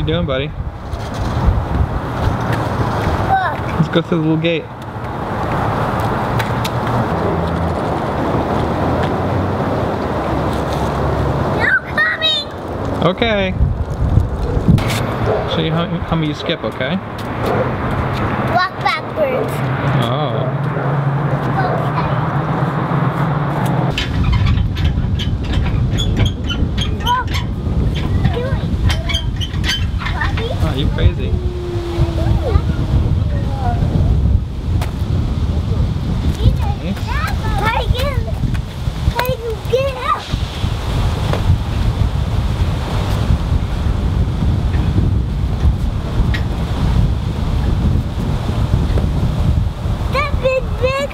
you doing, buddy? Look. Let's go through the little gate. No coming. Okay. Show you how you skip, okay? Walk backwards. Oh. Oh, you crazy. Get up. That big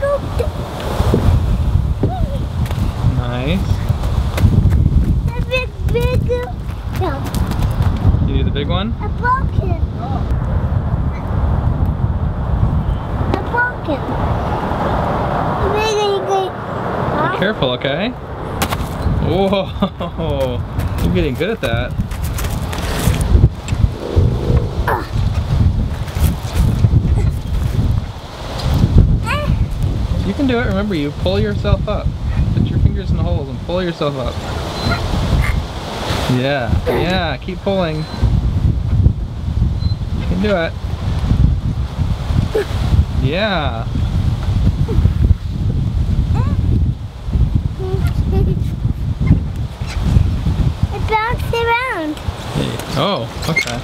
Nice. That big jump. You do the big one? I broke it. Be careful, okay? Whoa, you're getting good at that. You can do it. Remember, you pull yourself up. Put your fingers in the holes and pull yourself up. Yeah, keep pulling. You can do it. Yeah. It bounced around. Hey. Oh, okay.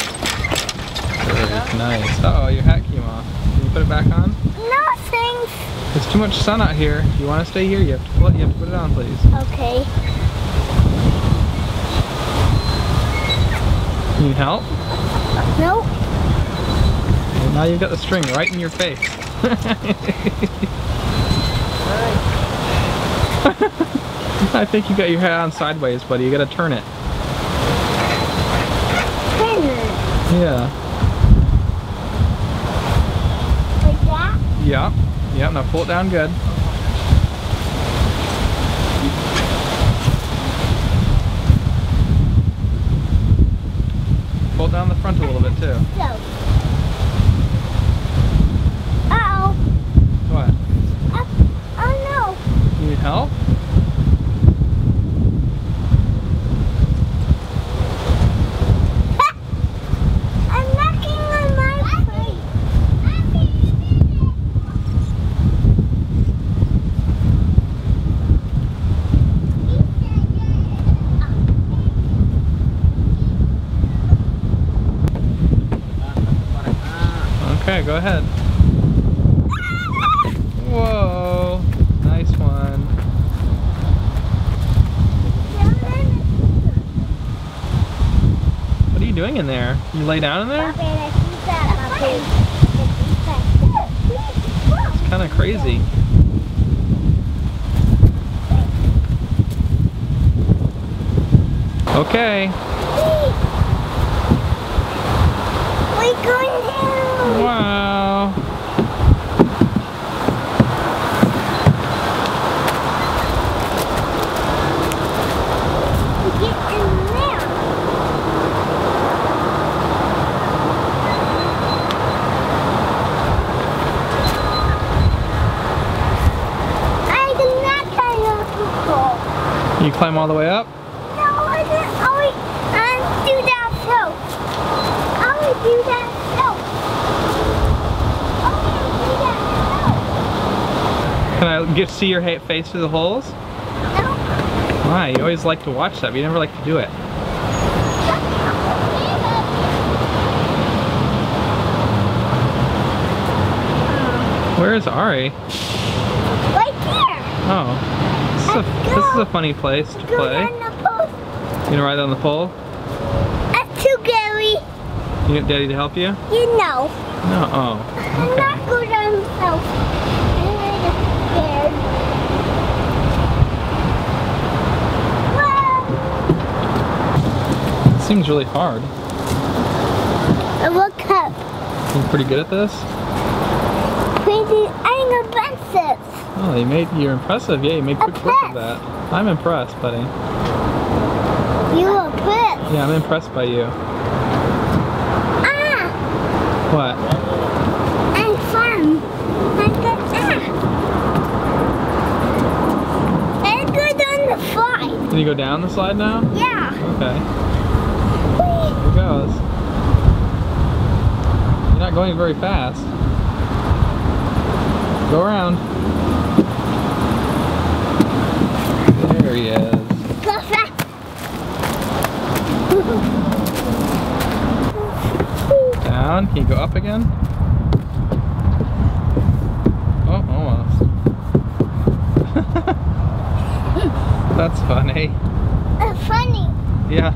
Very nice. Uh-oh, your hat came off. Can you put it back on? No, thanks. There's too much sun out here. If you want to stay here, you have to put it on, please. Okay. Can you help? Nope. Well, now you've got the string right in your face. I think you got your hat on sideways, buddy. You gotta turn it. Yeah. Like that? Yeah. Yeah, now pull it down good. Pull it down the front a little bit too. So. Uh-oh. What? Oh no. You need help? I'm knocking on my plate. Okay, go ahead. Whoa, nice one. What are you doing in there? You lay down in there? It's kind of crazy. Okay. We're going down. Wow. Get in there. I cannot climb up the pole. You climb all the way up? No, I didn't. I do that too. I will do that too. I will do that Can I get to see your face through the holes? too. No. Why? You always like to watch that, but you never like to do it. Where is Ari? Right there. Oh. This is a funny place to Go play. down the pole. You gonna ride on the pole? That's too scary. You want Daddy to help you? You know. No. Oh. I'm Okay. not going down myself. I'm really scared. Whoa. It seems really hard. Look up. You pretty good at this? Crazy. I'm impressive. Oh, you're impressive. Yeah, you made quick work of that. I'm impressed, buddy. You are impressed. Yeah, I'm impressed by you. What? And fun. Like that. And go down the slide. Can you go down the slide now? Yeah. Okay. Here it goes. You're not going very fast. Go around. There he is. Go fast. Down. Can you go up again? Oh, almost. That's funny. Funny. Yeah.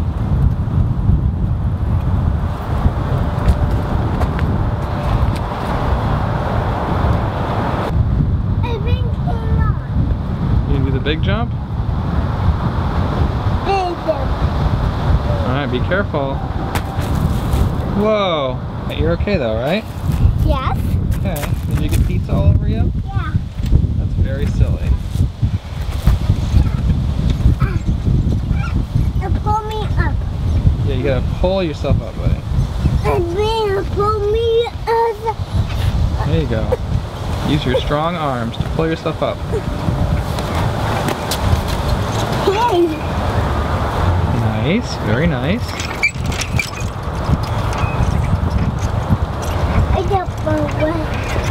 You can do the big jump? Alright, be careful. Whoa. You're okay though, right? Yes. Okay. Did you get pizza all over you? Yeah. That's very silly. Pull me up. Yeah, you gotta pull yourself up, buddy. And then pull me up. There you go. Use your strong arms to pull yourself up. Hey. Nice. Very nice. I don't know what.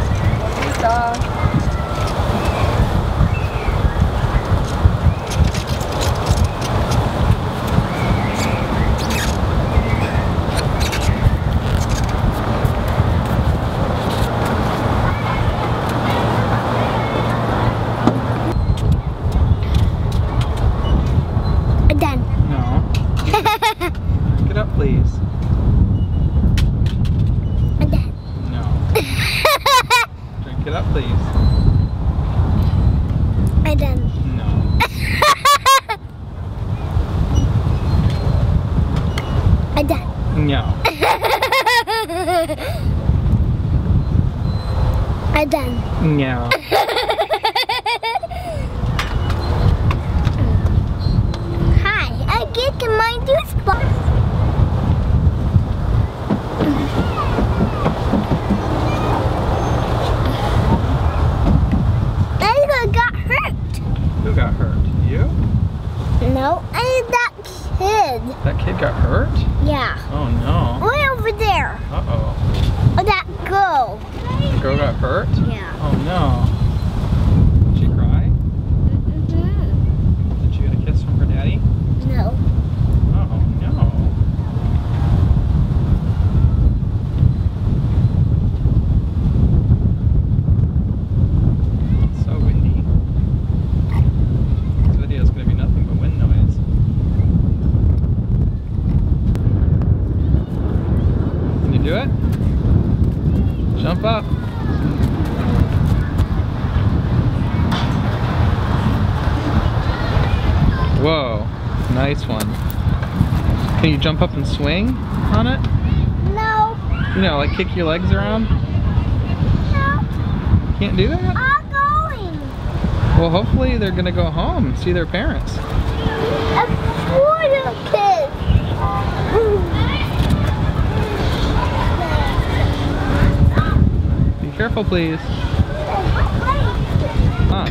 Done. No. Get up, please. Done. No. Drink it up, please. I done. No. I done. No. I done. No. Hi, I get to my juice box. I got hurt. Who got hurt? You? No, that kid. That kid got hurt? Yeah. Oh no. Way over there. Uh-oh. Oh, that girl. The girl got hurt? Yeah. Oh no. Did she cry? Did she get a kiss from her daddy? No. Oh no. It's so windy. This video is going to be nothing but wind noise. Can you do it? Jump up. Whoa, nice one. Can you jump up and swing on it? No. You know, like kick your legs around? No. Can't do that? I'm going. Well, hopefully they're gonna go home and see their parents. A quarter kid. Be careful, please. Huh.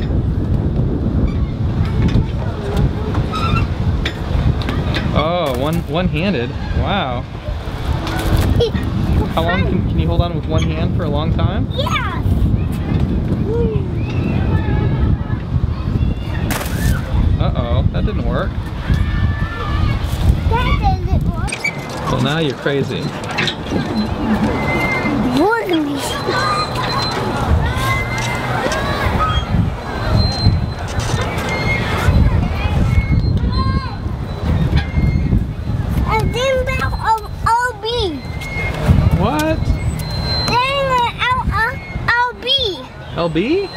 Oh, one-handed. Wow. How long can you hold on with one hand for a long time? Yeah. Uh-oh, that didn't work. That doesn't work. Well, now you're crazy. And then back of LB. What? Then out of LB. LB?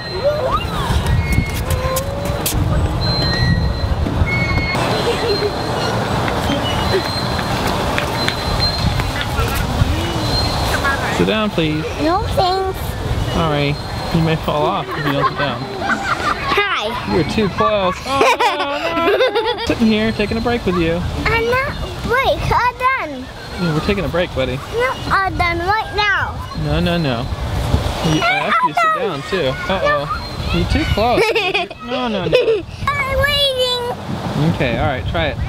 Sit down, please. No thanks. Sorry. You may fall off if you don't sit down. Hi. You're too close. Oh, no. Sitting here, taking a break with you. I'm not break. I'm done. We're taking a break, buddy. No, I'm done right now. No, no, no. I asked you to sit down, too. Uh-oh. You're too close. No, no, no. I'm waiting. Okay, alright, try it.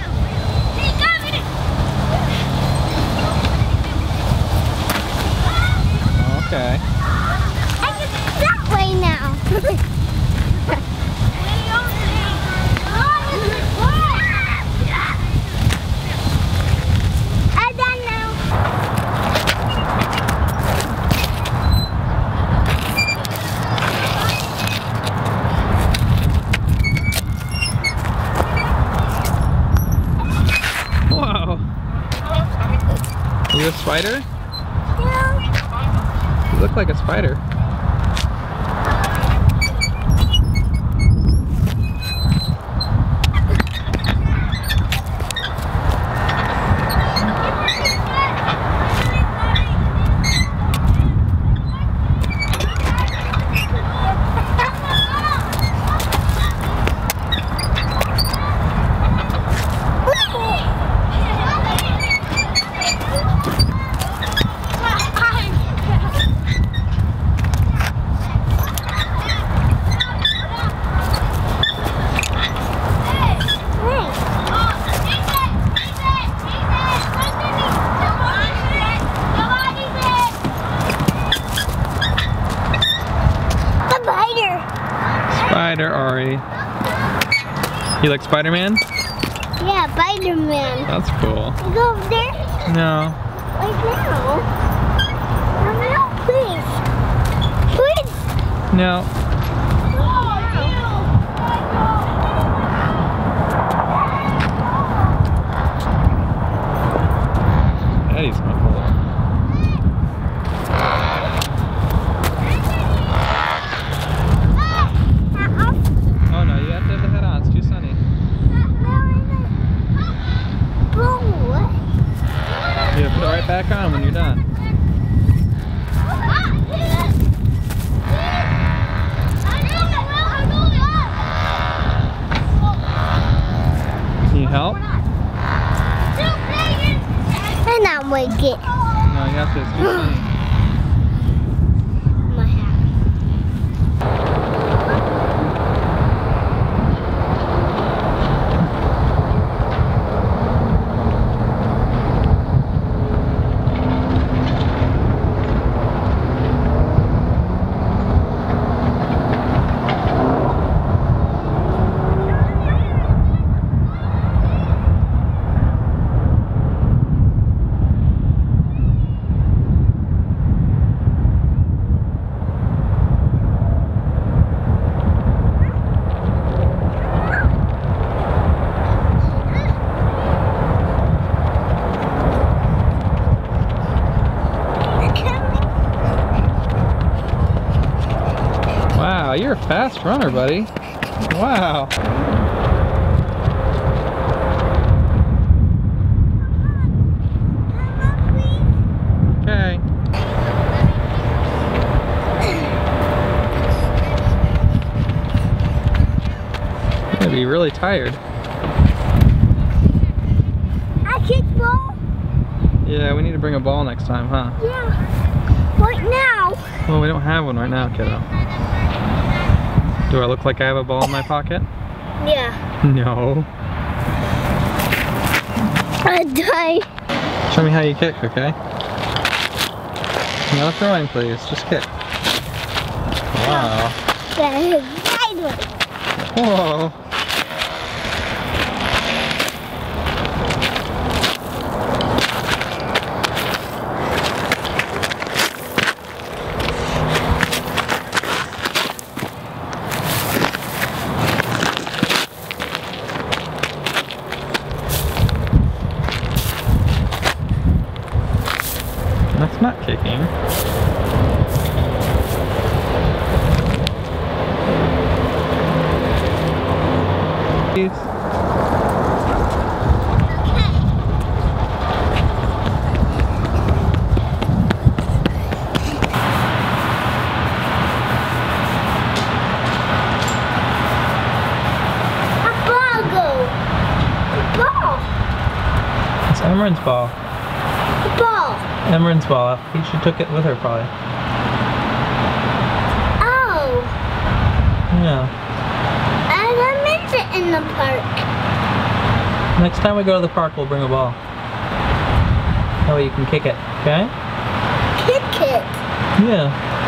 Okay. I can that way now. I'm done now. Whoa. Are you a spider? Yeah. You look like a spider. Spider, Ari. You like Spider-Man? Yeah, Spider-Man. That's cool. You go over there? No. Right now. No, please. Please. No. Eddie's not cool. Oh no, you have to have the head on. It's too sunny. You have to put it right back on when you're done. Can you help? And not wake it. No, you have to. It's too sunny. My hat. Wow, you're a fast runner, buddy. Wow. Okay. You're gonna be really tired. I kick ball? Yeah, we need to bring a ball next time, huh? Yeah. Right now. Well, we don't have one right now, kiddo. Do I look like I have a ball in my pocket? Yeah. No. I died. Show me how you kick, okay? No throwing, please. Just kick. Wow. Whoa. That's not kicking. Please. It's Emran's ball. Emran's ball. She took it with her probably. Oh. Yeah. I miss it in the park. Next time we go to the park, we'll bring a ball. That way you can kick it, okay? Kick it. Yeah.